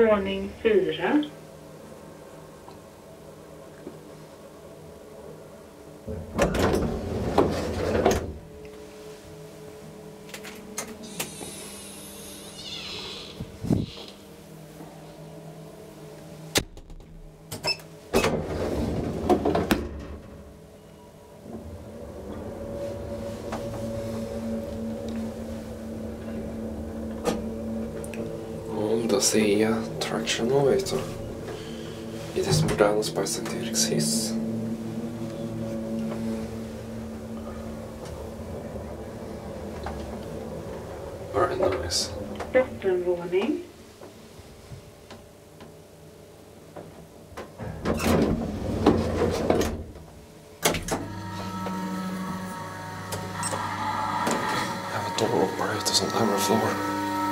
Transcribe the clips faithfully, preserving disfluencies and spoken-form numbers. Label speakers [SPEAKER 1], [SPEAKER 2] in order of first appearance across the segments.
[SPEAKER 1] Våning fyra.
[SPEAKER 2] Da ser jeg traction nå, vet du. I this moderne Spice and Felix hiss. Very nice.
[SPEAKER 1] Bottenvåning.
[SPEAKER 2] Have a door operators on every floor.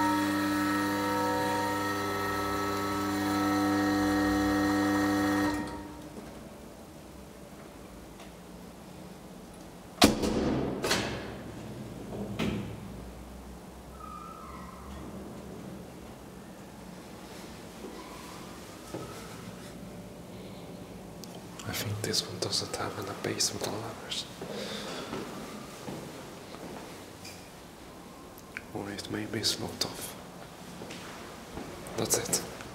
[SPEAKER 2] I think this one doesn't have any basement ladders. Or it may be sloped off. That's it.